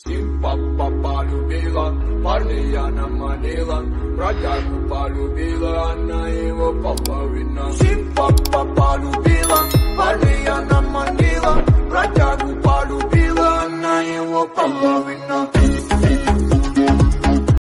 Симпа полюбила, парня она манила, бродягу полюбила, она его половина. Симпа полюбила, парня она манила, бродягу полюбила, она его половина.